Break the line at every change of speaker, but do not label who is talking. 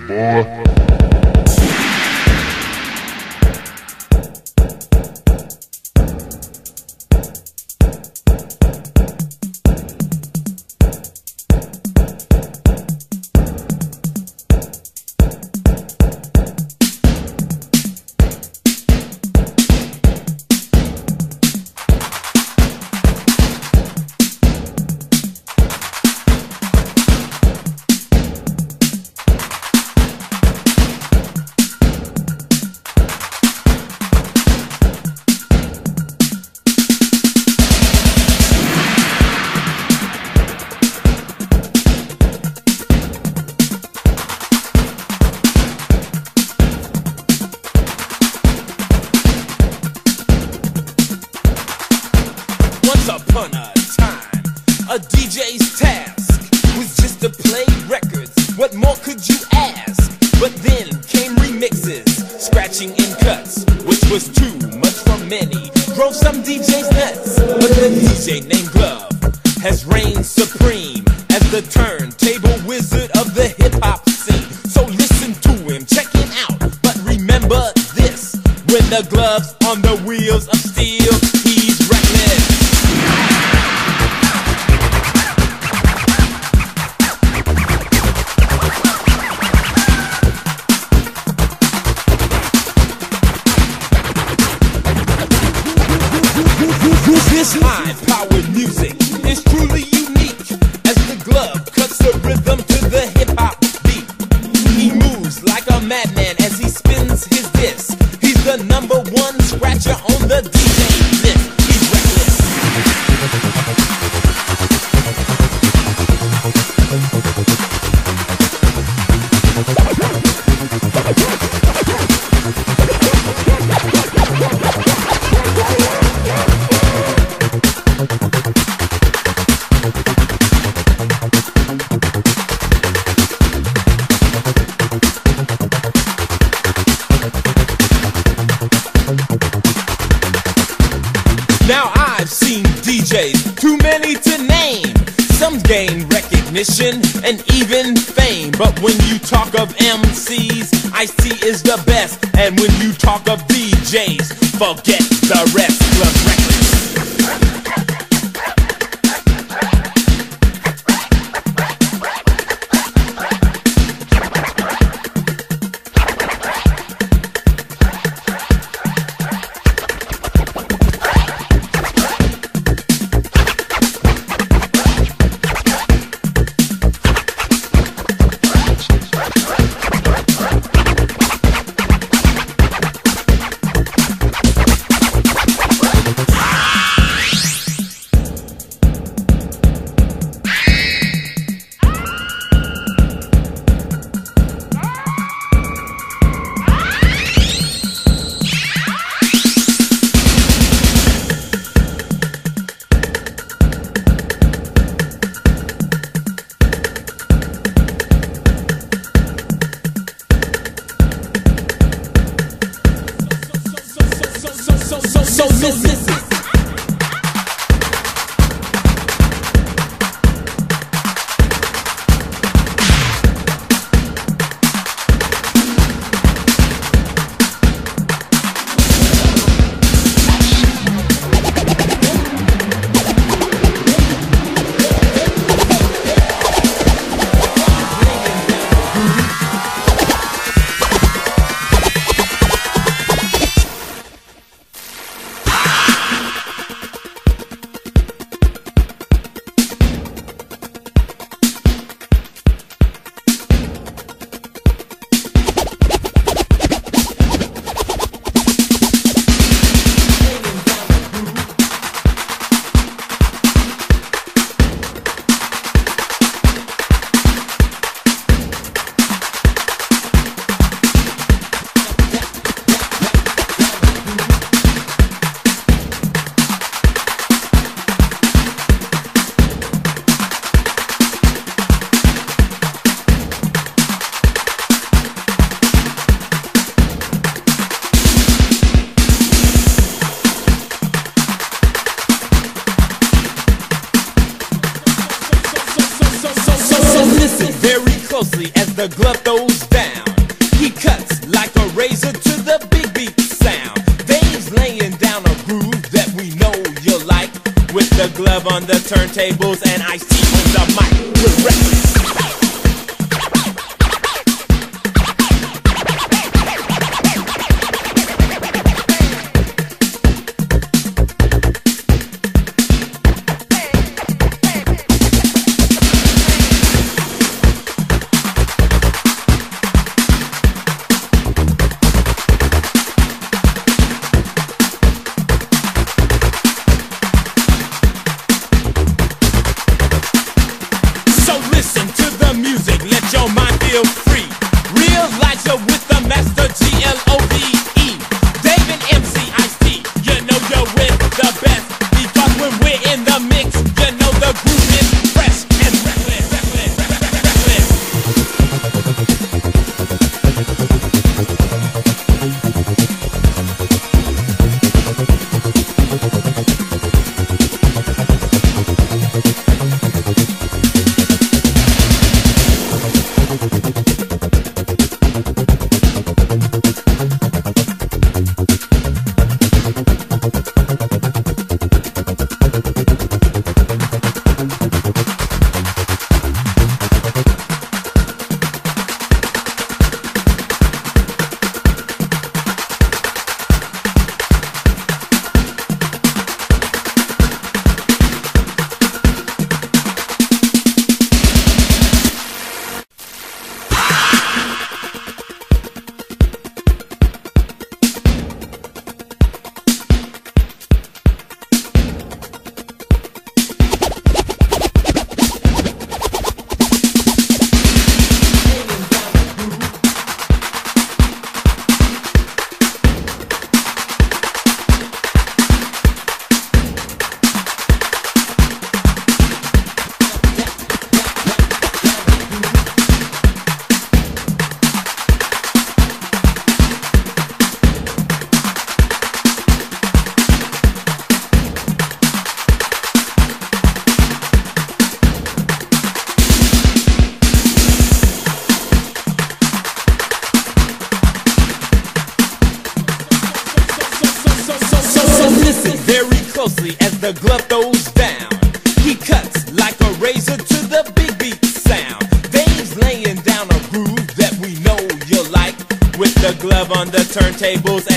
boy.
Once upon a time, a DJ's task was just to play records. What more could you ask? But then came remixes, scratching and cuts, which was too much for many. Drove some DJs nuts, but the DJ named Glove has reigned supreme as the turntable wizard of the hip-hop scene. So listen to him, check him out, but remember this: when the Glove's on the wheels of steel, he's reckless. This high-powered music is truly unique, as the Glove cuts the rhythm to the hip-hop beat. He moves like a madman as he spins his disc. He's the #1 scratcher on the DJ list. He's reckless. Now I've seen DJs, too many to name. Some gain recognition and even fame. But when you talk of MCs, Ice-T is the best. And when you talk of DJs, forget the rest. Glove reckless. So listen. closely as the glove throws down. glove on the turntables, and Ice-T on the mic with records. As the glove goes down, he cuts like a razor to the big beat sound. Dave's laying down a groove that we know you'll like, with the glove on the turntables